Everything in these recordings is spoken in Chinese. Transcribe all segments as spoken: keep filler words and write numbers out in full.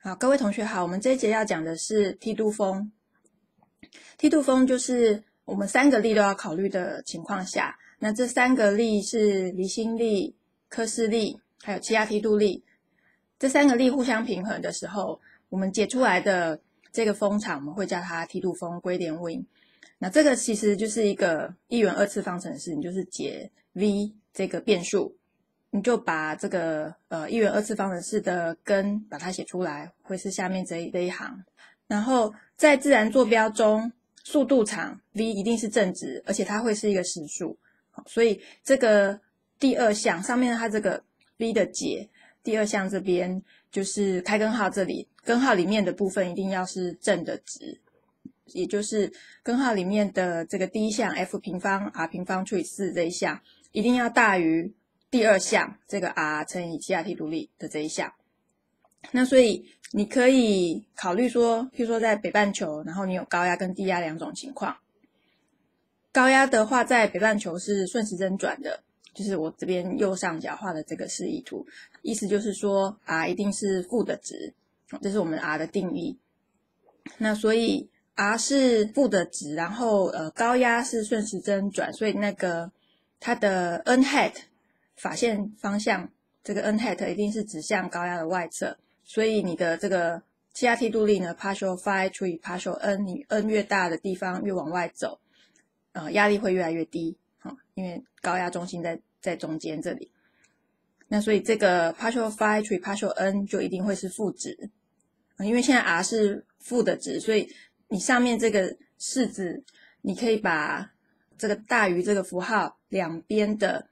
好，各位同学好，我们这一节要讲的是梯度风。梯度风就是我们三个力都要考虑的情况下，那这三个力是离心力、科氏力，还有气压梯度力。这三个力互相平衡的时候，我们解出来的这个风场，我们会叫它梯度风 gradient wind。那这个其实就是一个一元二次方程式，你就是解 v 这个变数。你就把这个呃一元二次方程式的根把它写出来，会是下面这一这一行。然后在自然坐标中，速度场 v 一定是正值，而且它会是一个实数。所以这个第二项上面它这个 v 的解，第二项这边就是开根号这里，根号里面的部分一定要是正的值，也就是根号里面的这个第一项 f 平方 r 平方除以四这一项一定要大于第二项这个 r 乘以气压梯度力的这一项。那所以你可以考虑说，譬如说在北半球，然后你有高压跟低压两种情况。高压的话，在北半球是顺时针转的，就是我这边右上角画的这个示意图，意思就是说 r 一定是负的值，这是我们 r 的定义。那所以 r 是负的值，然后呃高压是顺时针转，所以那个它的 n hat 法线方向，这个 n hat 一定是指向高压的外侧，所以你的这个气压梯度力呢 partial phi 除以 partial n， 你 n 越大的地方越往外走，呃压力会越来越低，哦，因为高压中心在在中间这里。那所以这个 partial phi 除以 partial n 就一定会是负值，呃、因为现在 r 是负的值，所以你上面这个式子你可以把这个大于这个符号两边的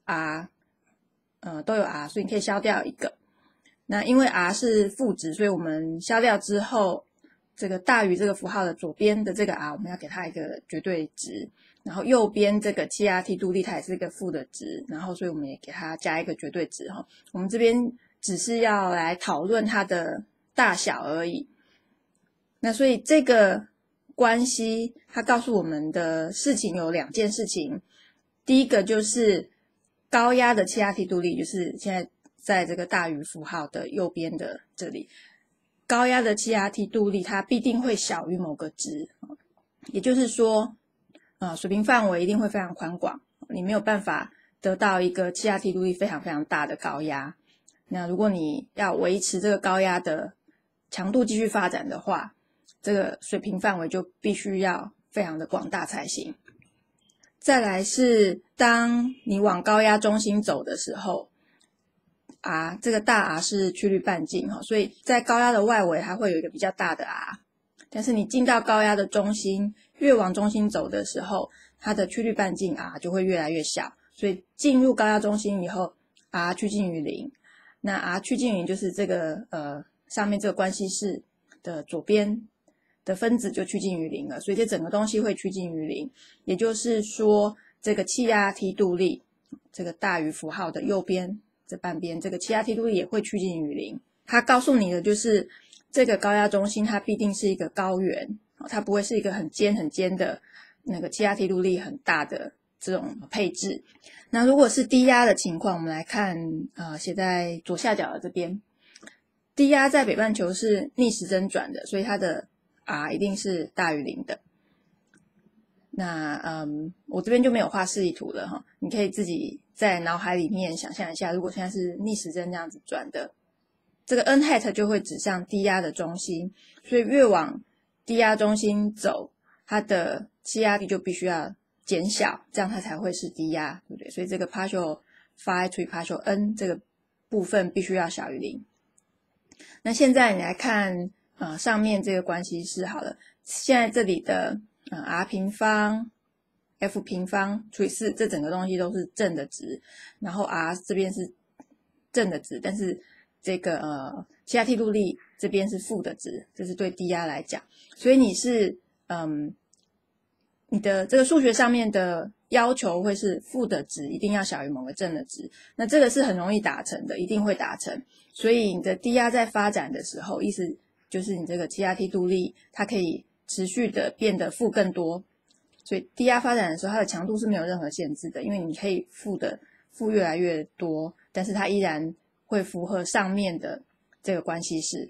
r呃，都有 r， 所以你可以消掉一个。那因为 r 是负值，所以我们消掉之后，这个大于这个符号的左边的这个 r， 我们要给它一个绝对值。然后右边这个气压梯度力它也是一个负的值，然后所以我们也给它加一个绝对值哈。我们这边只是要来讨论它的大小而已。那所以这个关系它告诉我们的事情有两件事情，第一个就是高压的气压梯度力，就是现在在这个大于符号的右边的这里，高压的气压梯度力它必定会小于某个值，也就是说呃，水平范围一定会非常宽广，你没有办法得到一个气压梯度力非常非常大的高压。那如果你要维持这个高压的强度继续发展的话，这个水平范围就必须要非常的广大才行。再来是当你往高压中心走的时候 R 这个大 R 是曲率半径，所以在高压的外围还会有一个比较大的 R， 但是你进到高压的中心，越往中心走的时候，它的曲率半径 R 就会越来越小，所以进入高压中心以后 R 趋近于零。那 R 趋近于零就是这个呃上面这个关系式的左边的分子就趋近于零了，所以这整个东西会趋近于零，也就是说这个气压梯度力，这个大于符号的右边这半边，这个气压梯度力也会趋近于零。它告诉你的就是这个高压中心它必定是一个高圆，它不会是一个很尖很尖的那个气压梯度力很大的这种配置。那如果是低压的情况，我们来看呃写在左下角的这边，低压在北半球是逆时针转的，所以它的 r 一定是大于零的。那嗯，我这边就没有画示意图了哈，你可以自己在脑海里面想象一下，如果现在是逆时针这样子转的，这个 n hat 就会指向低压的中心，所以越往低压中心走，它的气压力就必须要减小，这样它才会是低压，对不对？所以这个 partial phi 除以 partial n 这个部分必须要小于零。那现在你来看呃上面这个关系式好了，现在这里的呃 r 平方 f 平方除以四，这整个东西都是正的值，然后 r 这边是正的值，但是这个呃气压梯度力这边是负的值，这是对低压来讲，所以你是嗯你的这个数学上面的要求会是负的值一定要小于某个正的值，那这个是很容易达成的，一定会达成。所以你的低压在发展的时候，意思就是你这个气压梯度力它可以持续的变得负更多，所以低压发展的时候它的强度是没有任何限制的，因为你可以负的负越来越多，但是它依然会符合上面的这个关系式。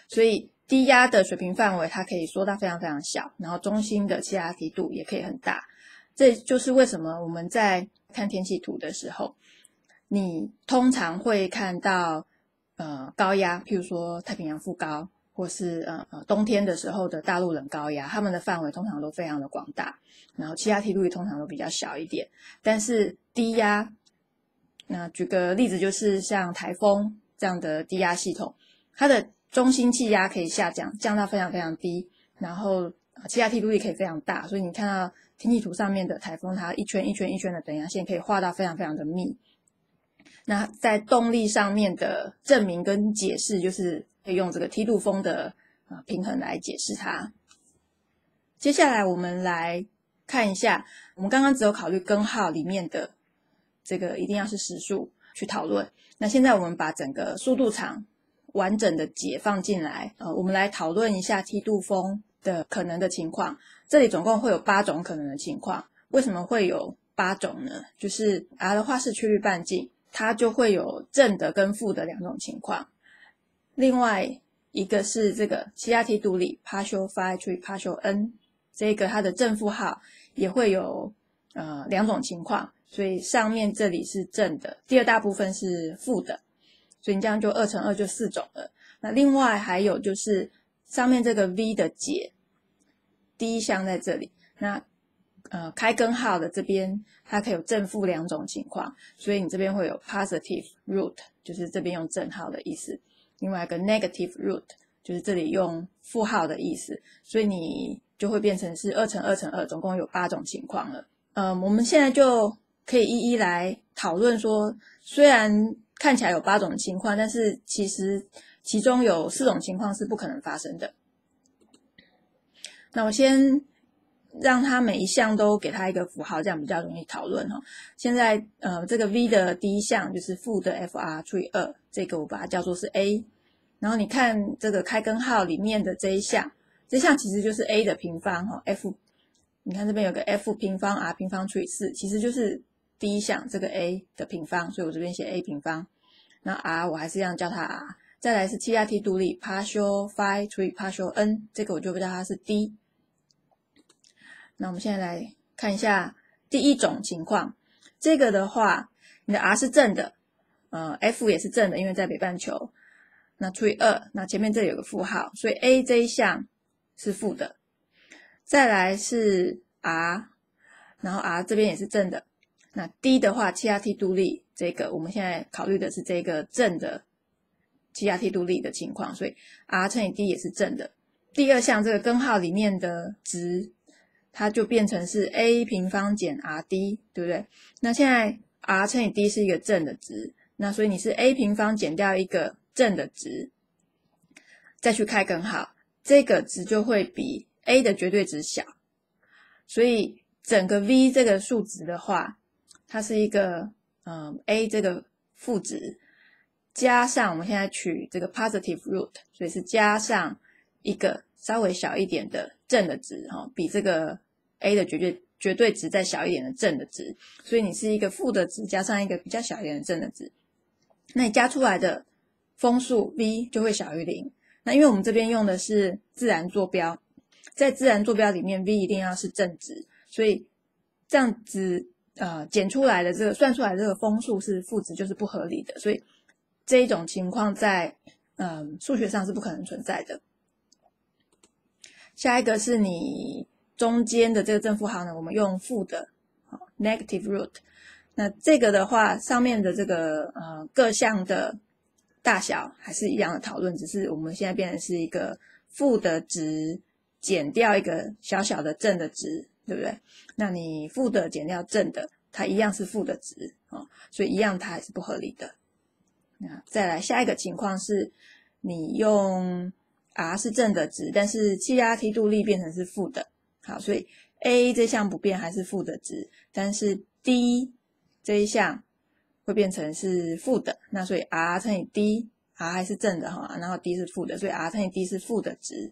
所以低压的水平范围它可以缩到非常非常小，然后中心的气压梯度也可以很大。这就是为什么我们在看天气图的时候，你通常会看到呃高压，譬如说太平洋副高，或是呃呃冬天的时候的大陆冷高压，它们的范围通常都非常的广大，然后气压梯度也通常都比较小一点。但是低压，那举个例子，就是像台风这样的低压系统，它的中心气压可以下降，降到非常非常低，然后气压梯度也可以非常大，所以你看到天气图上面的台风，它一圈一圈一圈的等压线可以画到非常非常的密。那在动力上面的证明跟解释，就是可以用这个梯度风的呃平衡来解释它。接下来我们来看一下，我们刚刚只有考虑根号里面的这个一定要是实数去讨论。那现在我们把整个速度场完整的解放进来，呃，我们来讨论一下梯度风的可能的情况。这里总共会有八种可能的情况。为什么会有八种呢？就是 R 的话是曲率半径，它就会有正的跟负的两种情况。另外一个是这个气压梯度里 partial phi 除以 partial n， 这个它的正负号也会有呃两种情况，所以上面这里是正的，第二大部分是负的，所以你这样就二乘二就四种了。那另外还有就是上面这个 v 的解，第一项在这里，那呃开根号的这边它可以有正负两种情况，所以你这边会有 positive root， 就是这边用正号的意思，另外一个 negative root， 就是这里用负号的意思，所以你就会变成是二乘二乘二，总共有八种情况了。呃，我们现在就可以一一来讨论说，虽然看起来有八种情况，但是其实其中有四种情况是不可能发生的。那我先让它每一项都给它一个符号，这样比较容易讨论哈。现在呃，这个 v 的第一项就是负的 Fr 除以二，这个我把它叫做是 A。然后你看这个开根号里面的这一项，这一项其实就是 A 的平方哈 ，F。你看这边有个 F 平方 R 平方除以四，其实就是第一项这个 A 的平方，所以我这边写 A 平方。那 R 我还是一样叫它 R。再来是气压梯度力 partial phi 除以 partial n， 这个我就叫它是 D。那我们现在来看一下第一种情况，这个的话，你的 R 是正的，呃 F 也是正的，因为在北半球。那除以二，那前面这里有个负号，所以 A 这一项是负的。再来是 R， 然后 R 这边也是正的。那 D 的话，气压梯度力，这个我们现在考虑的是这个正的气压梯度力的情况，所以 R 乘以 D 也是正的。第二项这个根号里面的值，它就变成是 A 平方减 Rd， 对不对？那现在 R 乘以 D 是一个正的值，那所以你是 A 平方减掉一个正的值，再去开根号，这个值就会比 A 的绝对值小。所以整个 V 这个数值的话，它是一个嗯 A 这个负值，加上我们现在取这个 positive root， 所以是加上一个稍微小一点的正的值，哦，比这个 A 的绝对绝对值再小一点的正的值，所以你是一个负的值加上一个比较小一点的正的值，那你加出来的风速 V 就会小于零。那因为我们这边用的是自然坐标，在自然坐标里面 V 一定要是正值，所以这样子呃减出来的这个算出来的这个风速是负值，就是不合理的，所以这一种情况在嗯、呃、数学上是不可能存在的。下一个是你中间的这个正负号呢，我们用负的 negative root。那这个的话，上面的这个呃各项的大小还是一样的讨论，只是我们现在变成是一个负的值减掉一个小小的正的值，对不对？那你负的减掉正的，它一样是负的值，哦，所以一样它还是不合理的。那再来下一个情况是，你用 R 是正的值，但是气压梯度力变成是负的，好，所以 A 这项不变还是负的值，但是 D 这一项会变成是负的，那所以 R 乘以 D，R 还是正的哈，然后 D 是负的，所以 R 乘以 D 是负的值。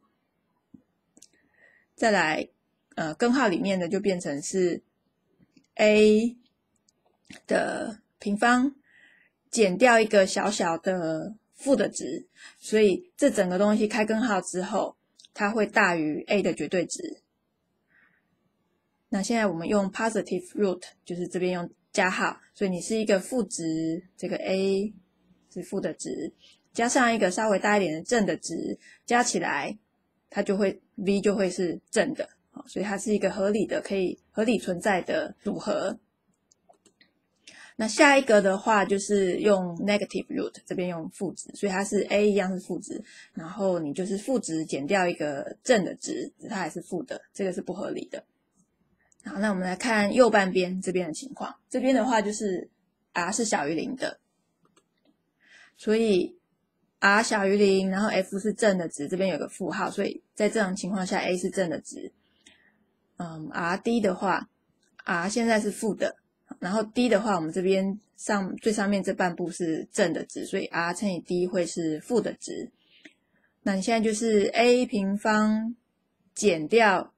再来，呃，根号里面的就变成是 A 的平方减掉一个小小的负的值，所以这整个东西开根号之后，它会大于 A 的绝对值。那现在我们用 positive root， 就是这边用加号，所以你是一个负值，这个 A 是负的值，加上一个稍微大一点的正的值，加起来它就会 V 就会是正的，所以它是一个合理的可以合理存在的组合。那下一个的话就是用 negative root， 这边用负值，所以它是 A 一样是负值，然后你就是负值减掉一个正的值，它还是负的，这个是不合理的。好，那我们来看右半边这边的情况，这边的话就是 R 是小于零的，所以 R 小于零，然后 F 是正的值，这边有个负号，所以在这种情况下 A 是正的值。嗯 ，R D 的话 ，R 现在是负的，然后 D 的话，我们这边上最上面这半部是正的值，所以 R 乘以 D 会是负的值。那你现在就是 A 平方减掉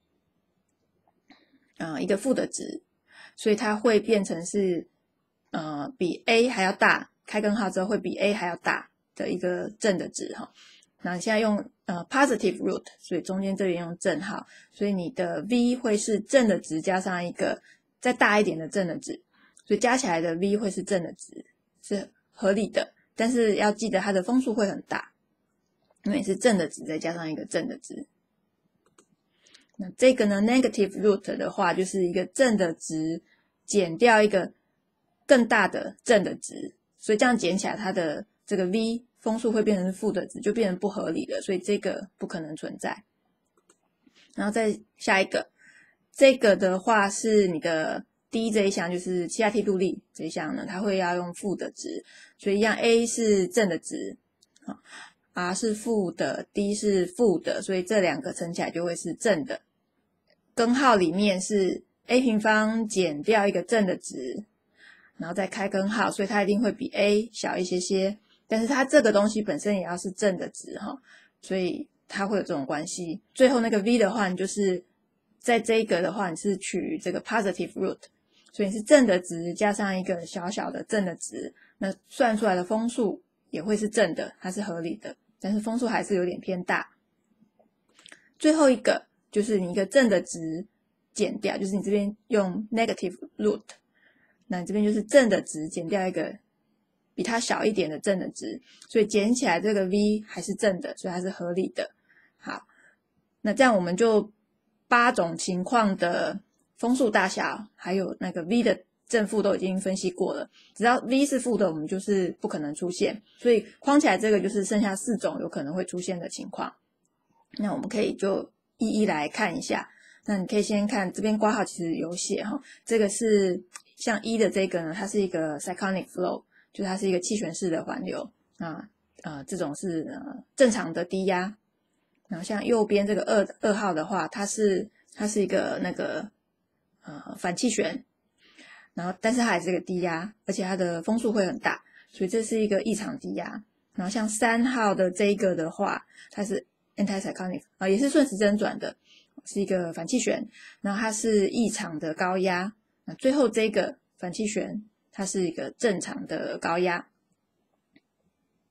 呃一个负的值，所以它会变成是呃比 A 还要大，开根号之后会比 A 还要大的一个正的值哈。那你现在用呃 positive root， 所以中间这边用正号，所以你的 V 会是正的值加上一个再大一点的正的值，所以加起来的 V 会是正的值，是合理的。但是要记得它的风数会很大，因为是正的值再加上一个正的值。那这个呢 negative root 的话，就是一个正的值减掉一个更大的正的值，所以这样减起来它的这个 V 风数会变成负的值，就变成不合理的，所以这个不可能存在。然后再下一个，这个的话是你的第一这一项，就是气压梯度力这一项呢，它会要用负的值，所以一样 A 是正的值 ，R 是负的 ，D 是负的，所以这两个乘起来就会是正的。根号里面是 A 平方减掉一个正的值，然后再开根号，所以它一定会比 A 小一些些，但是它这个东西本身也要是正的值哈，所以它会有这种关系。最后那个 V 的话，你就是在这一个的话，你是取这个 positive root， 所以你是正的值加上一个小小的正的值，那算出来的风数也会是正的，它是合理的，但是风数还是有点偏大。最后一个就是你一个正的值减掉，就是你这边用 negative root， 那你这边就是正的值减掉一个比它小一点的正的值，所以减起来这个 V 还是正的，所以它是合理的。好，那这样我们就八种情况的风速大小还有那个 V 的正负都已经分析过了，只要 V 是负的我们就是不可能出现，所以框起来这个就是剩下四种有可能会出现的情况。那我们可以就一一来看一下。那你可以先看这边括号其实有写哈，这个是像一的这个呢，它是一个 cyclonic flow， 就它是一个气旋式的环流啊，呃，这种是呃正常的低压。然后像右边这个二二号的话，它是它是一个那个呃反气旋，然后但是它还是个低压，而且它的风速会很大，所以这是一个异常低压。然后像三号的这个的话，它是 anticyclonic 啊、呃，也是顺时针转的，是一个反气旋，然后它是异常的高压。那最后这个反气旋，它是一个正常的高压。